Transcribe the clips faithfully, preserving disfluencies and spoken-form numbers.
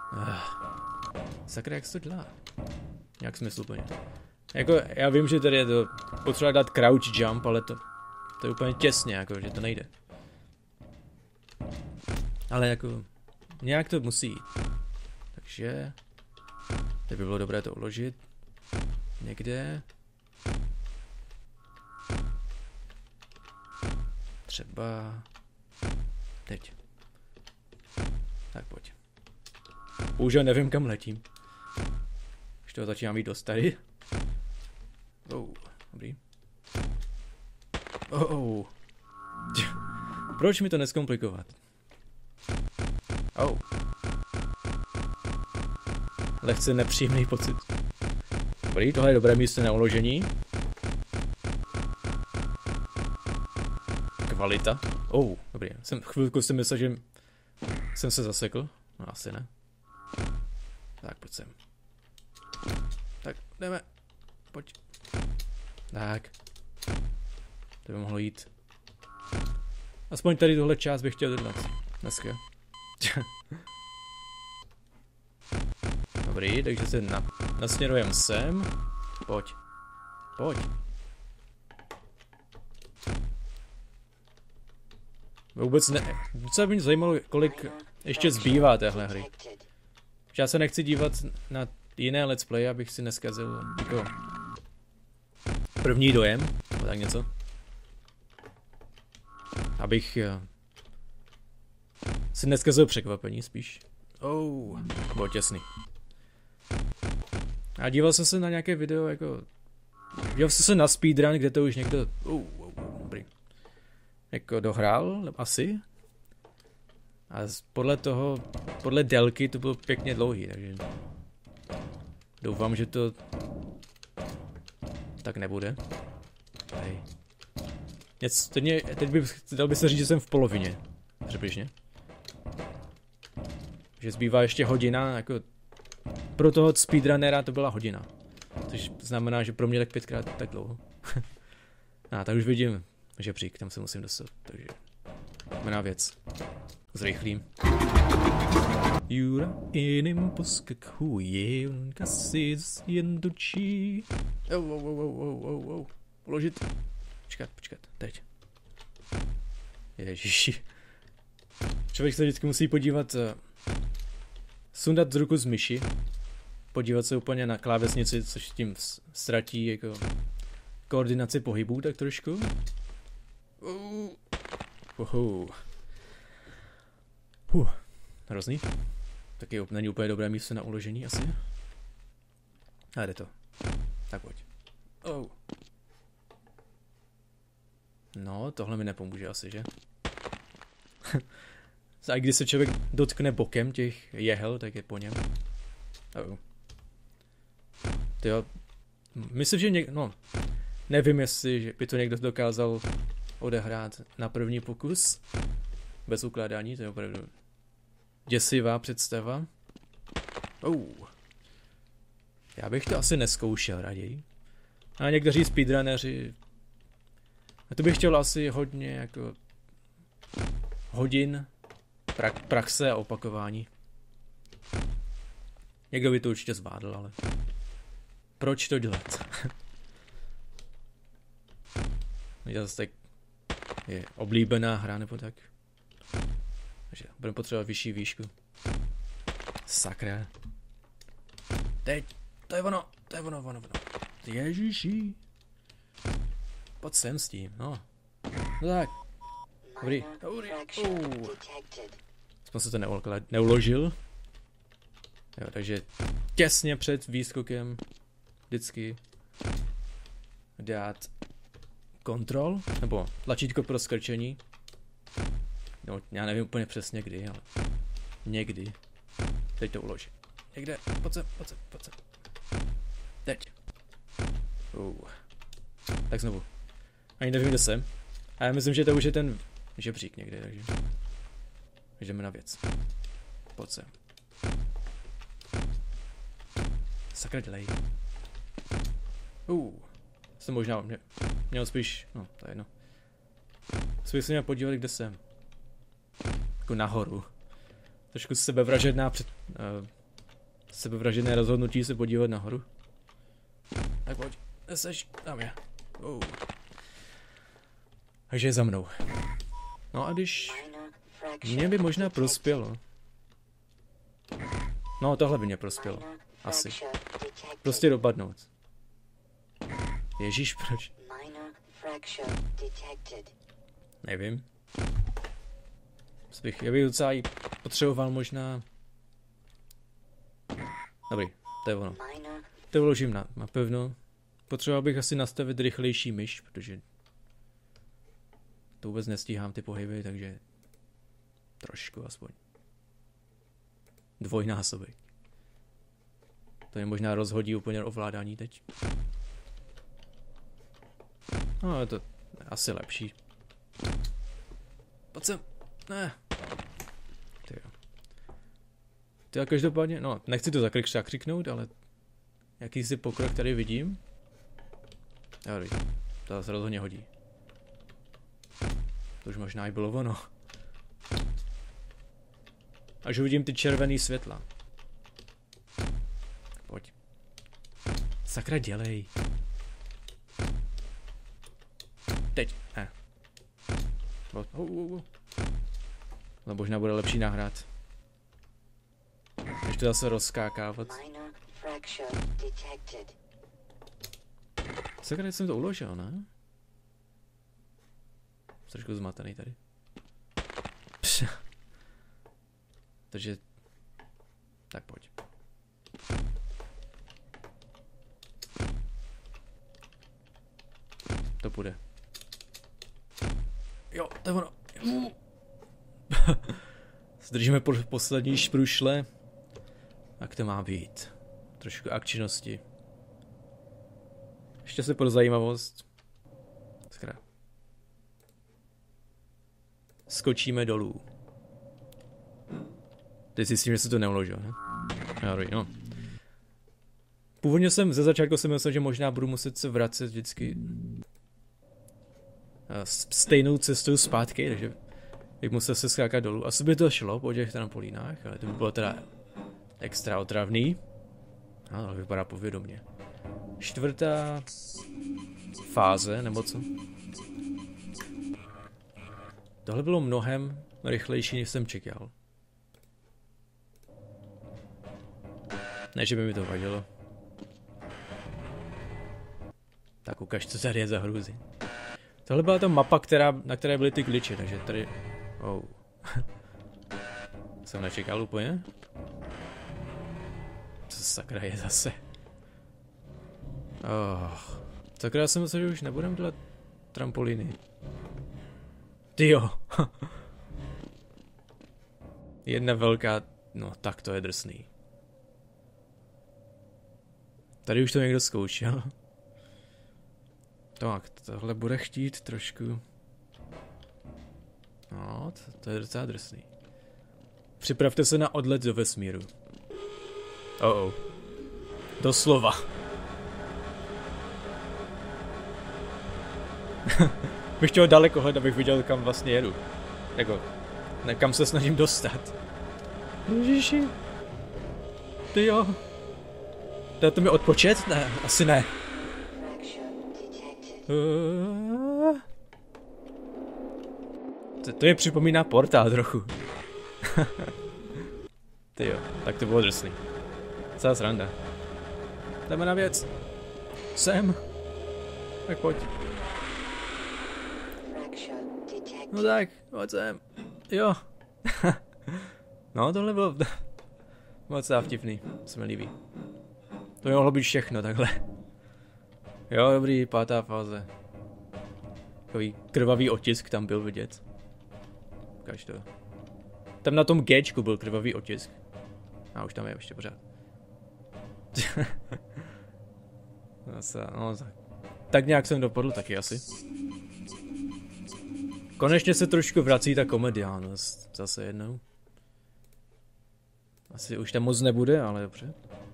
Uh, sakra, jak se to dělá? Nějak smysluplně. Jako, já vím, že tady je to potřeba dát crouch jump, ale to, to je úplně těsně, jako, že to nejde. Ale jako, nějak to musí jít. Takže, teď by bylo dobré to uložit. Někde. Třeba teď. Tak pojď. Bohužel nevím, kam letím. Už toho začínám být dost tady. Oh, dobrý. Oh, oh. Proč mi to neskomplikovat? Oh. Lehce nepříjemný pocit. Dobrý, tohle je dobré místo na uložení. Kvalita. Oh, dobrý. Jsem, chvilku jsem myslel, že jsem se zasekl. No asi ne. Tak, pojď sem. Tak, jdeme. Pojď. Tak. To by mohlo jít. Aspoň tady tohle část bych chtěl dodat. Dneska. Dobrý, takže se na, nasměrujeme sem. Pojď. Pojď. Vůbec ne. Docela by mě zajímalo, kolik ještě zbývá téhle hry. Já se nechci dívat na jiné let's play, abych si neskazil jako první dojem, nebo tak něco. Abych si neskazil překvapení spíš. Oh, bylo těsný. A díval jsem se na nějaké video, jako díval jsem se na speedrun, kde to už někdo uh, uh, uh, dobrý. Jako dohrál, asi. A podle toho, podle délky to bylo pěkně dlouhý, takže doufám, že to tak nebude. Hej. Něco, teď, mě, teď by, dal by se říct, že jsem v polovině, přibližně. Že zbývá ještě hodina, jako pro toho speedrunnera to byla hodina. Což znamená, že pro mě tak pětkrát tak dlouho. A tak už vidím žebřík, tam se musím dostat, takže jdeme na věc. Zrychlím. Jura jiným poskakuje, unka si jen dočí. Oh, oh, oh, oh, oh, oh. Uložit. Počkat, počkat, teď. Ježiši. Člověk se vždycky musí podívat, uh, sundat z ruku z myši, podívat se úplně na klávesnici, což tím ztratí jako koordinaci pohybů tak trošku. Uh. Uhu. Huh, hrozný. Taky není úplně dobré místo na uložení asi. A jde to. Tak pojď. Oh. No, tohle mi nepomůže asi, že? A když se člověk dotkne bokem těch jehel, tak je po něm. Oh. Tyjo. Myslím, že něk... No, nevím, jestli by to někdo dokázal odehrát na první pokus. Bez ukládání, to je opravdu děsivá představa. Oh. Já bych to asi neskoušel raději. A někteří speedrunneři... A to bych chtěl asi hodně jako... hodin pra praxe a opakování. Někdo by to určitě zvládl, ale... Proč to dělat? Zase tak... je oblíbená hra nebo tak. Takže budeme potřebovat vyšší výšku. Sakra. Teď. To je ono. To je ono, ono, ono. Ježiši. Pojď sem s tím, no. No tak. Dobrý. Dobrý. Uh. Aspoň se to neuložil. Jo, takže těsně před výskokem vždycky dát kontrol, nebo tlačítko pro skrčení. No, já nevím úplně přesně kdy, ale někdy. Teď to uložím. Někde, pojď sem, pojď sem, pojď sem. Teď. Uh. Tak znovu. Ani nevím, kde jsem. A já myslím, že to už je ten žebřík někde, takže... Takže jdeme na věc. Pojď sem. Sakra, dělej. Uh. Jsem možná mě, měl spíš, no, to je jedno. Spíš se měl podívat, kde jsem. Jako nahoru. Trošku sebevražedná před, uh, sebevražedné rozhodnutí se podívat nahoru. Tak pojď, seš, tam je. Oh. Takže je za mnou. No a když... Mě by možná prospělo. No, tohle by mě prospělo. Asi. Prostě dopadnout. Ježíš, proč? Nevím. Bych, já bych docela jí potřeboval možná... Dobrý, to je ono. To vložím na, na pevno. Potřeboval bych asi nastavit rychlejší myš, protože... To vůbec nestíhám ty pohyby, takže... Trošku aspoň. Dvojnásobek. To je možná rozhodí úplně ovládání teď. No, je to asi lepší. Pojď sem. Ne. Tyjo. Tyjo, každopádně, no, nechci to zakrik, zakřiknout, ale jakýsi pokrok tady vidím. Dobrý, to se rozhodně hodí. To už možná i bylo ono. Až uvidím ty červený světla. Pojď. Sakra, dělej. Teď. Ne. Uh, uh, uh. No možná bude lepší nahrát. Než to zase rozskákávat. Sakra, jsem to uložil, ne? Jsem trošku zmatený tady. Pš. Takže... Tak pojď. To půjde. Jo, to je ono. Zdržíme po poslední šprušle. Jak to má být? Trošku akčnosti. Ještě se pro zajímavost. Skra. Skočíme dolů. Teď si s tím, že se to neuložil, ne? Dobrý, no. Původně jsem ze začátku jsem myslel, že možná budu muset se vracet vždycky stejnou cestou zpátky, takže bych musel se skákat dolů. Asi by to šlo po těch trampolínách, ale to by bylo teda extra otravný. No, to vypadá povědomně. Čtvrtá fáze, nebo co? Tohle bylo mnohem rychlejší, než jsem čekal. Ne, že by mi to vadilo. Tak ukaž, co tady je za hrůzy. Tohle byla ta mapa, která, na které byly ty glitche, takže tady... Oh. Jsem nečekal úplně. Co sakra je zase? Oh. Sakra, jsem myslel, že už nebudem dělat trampolíny. Tyjo. Jedna velká... No, tak to je drsný. Tady už to někdo zkoušel. Tak, tohle bude chtít trošku... No, to, to je docela drsný. Připravte se na odlet do vesmíru. Oh oh. Doslova. Bych chtěl daleko hled, abych viděl, kam vlastně jedu. Jako, ne, kam se snažím dostat. Ježiši. Ty jo. Dá to mi odpočet? Ne, asi ne. Uh... To, to je připomíná portál trochu. Ty jo, tak to bylo drsný. Celá sranda. Jdeme na věc. Sem. Tak pojď. No tak, pojď sem. Jo. No, tohle bylo moc vtipný, se mi líbí. To mohlo být všechno takhle. Jo, dobrý, pátá fáze. Takový krvavý otisk tam byl vidět. Ukaž to. Tam na tom Gčku byl krvavý otisk. A už tam je ještě pořád. Zase, no tak. Tak nějak jsem dopadl taky asi. Konečně se trošku vrací ta komediálnost. Zase jednou. Asi už tam moc nebude, ale dobře.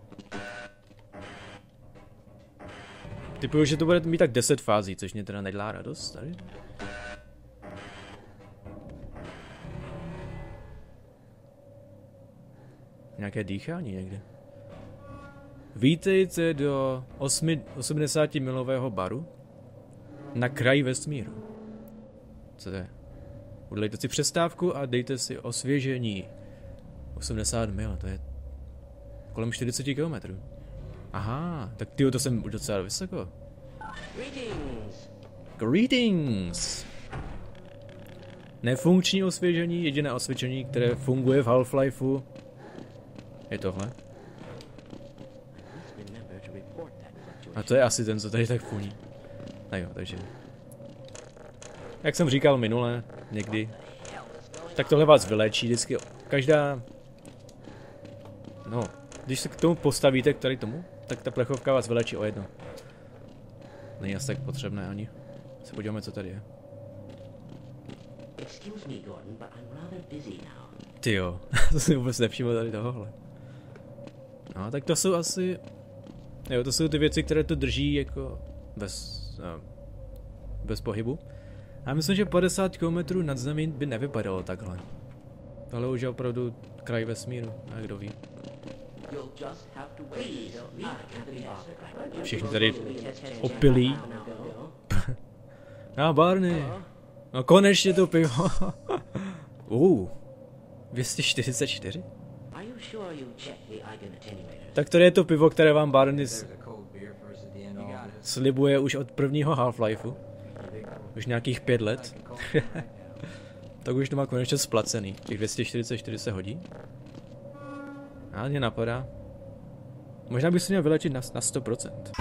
Typuju, že to bude mít tak deset fází, což mě teda nedělá radost tady. Nějaké dýchání někde. Vítejte do osmdesáti milového baru na kraji vesmíru. Co to je? Udělejte si přestávku a dejte si osvěžení. osmdesát mil, to je kolem čtyřicet kilometrů. Aha, tak tyjo, to jsem už docela vysoko. Greetings. Greetings! Nefunkční osvěžení, jediné osvědčení, které funguje v Half-Lifeu, je tohle. A to je asi ten, co tady tak funí. No jo, takže... Jak jsem říkal minule, někdy, tak tohle vás vylečí vždycky. Každá... No, když se k tomu postavíte, k tady tomu, tak ta plechovka vás vylečí o jedno. Není asi tak potřebné ani. Se podíváme, co tady je. Tyjo, to si vůbec nevšiml tady tohohle. No, tak to jsou asi... Jo, to jsou ty věci, které to drží jako bez, no, bez pohybu. A myslím, že padesát kilometrů nad zemí by nevypadalo takhle. Tohle už je opravdu kraj vesmíru, a kdo ví. Všichni tady opilí. No, Barney. No konečně to pivo. uh, dvě stě čtyřicet čtyři? Tak to je to pivo, které vám Barney slibuje už od prvního Half-Lifeu. Už nějakých pět let. Tak už to má konečně splacený. Těch dvě stě čtyřicet čtyři se hodí. A mě napadá. Možná bych si měl vylečit na, na sto procent.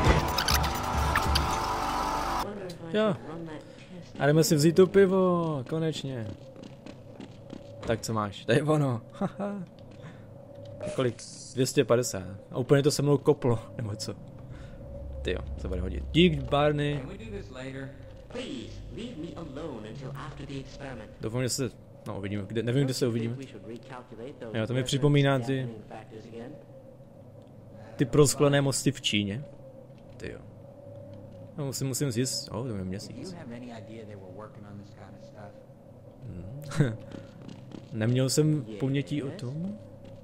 Jo. A jdeme si vzít to pivo, konečně. Tak co máš? To je ono. Haha. Kolik? dvě stě padesát. A úplně to se mnou koplo, nebo co? Tyjo, se bude hodit. Dík, Barney. Doufám, že se... No, uvidíme. Kde, nevím, kde se uvidíme. Jo, to mi připomíná ty... Ty prosklené mosty v Číně. Tyjo. No, musím, musím zjist... Oh, to je měsíc. Hmm. Neměl jsem ponětí o tom?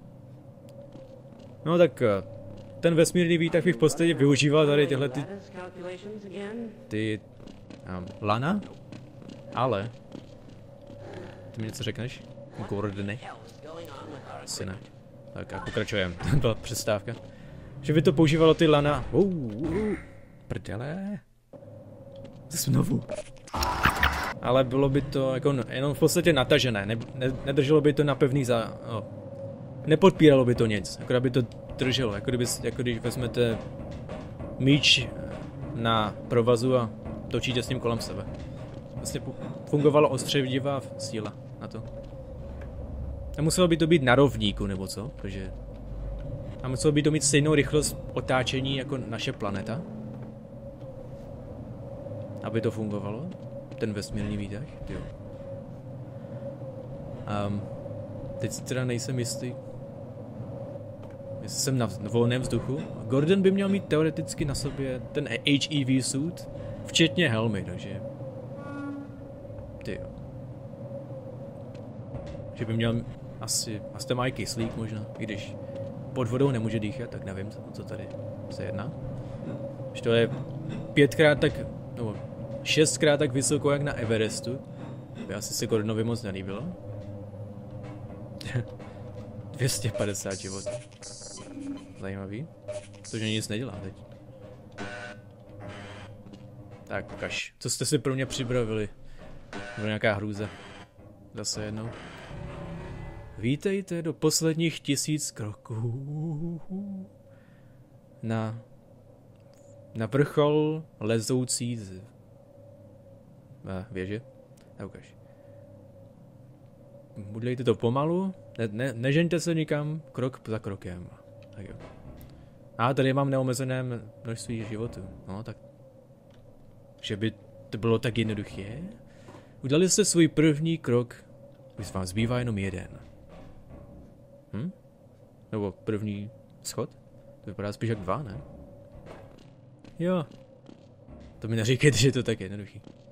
No tak... Ten vesmírný výtah bych v podstatě využíval tady tyhle ty... Ty... Um, lana? Ale... Ty mi něco řekneš? Gordony? Asi ne. Tak a pokračujeme. To byla přestávka. Že by to používalo ty lana... Uh, uh, prdele. Znovu. Ale bylo by to jako jenom v podstatě natažené. Ne, ne, nedrželo by to na pevný za... Oh. Nepodpíralo by to nic. Akorát by to drželo. Jako, kdyby, jako když vezmete míč na provazu a točíte s ním kolem sebe. Vlastně fungovalo ostřivdivá síla na to. A muselo by to být na rovníku, nebo co? Protože... A muselo by to mít stejnou rychlost otáčení jako naše planeta. Aby to fungovalo. Ten vesmírný výtah, jo. Um, teď si teda nejsem jistý. Jestli jsem na volném vzduchu. Gordon by měl mít teoreticky na sobě ten H E V suit, včetně helmy, takže... Tyjo. Že by měl asi... Asi tam mají kyslík možná, i když pod vodou nemůže dýchat, tak nevím, co tady se jedná. Že to je pětkrát tak... No, šestkrát tak vysoko jak na Everestu. By asi se Gordonovi moc nelíbilo. dvě stě padesát životů. Zajímavý. Protože nic nedělá teď. Tak ukaž. Co jste si pro mě připravili? Nebo nějaká hrůza. Zase jednou. Vítejte do posledních tisíc kroků. Na... Na vrchol lezoucí z... věže. A ukaž. Udělejte to pomalu. Ne, ne, nežeňte se nikam krok za krokem. Tak jo. A tady mám neomezené množství životů. No tak... Že by to bylo tak jednoduché. Udělali jste svůj první krok, když vám zbývá jenom jeden. Hm? Nebo první schod? To vypadá spíš jak dva, ne? Jo. To mi neříkejte, že je to tak jednoduchý.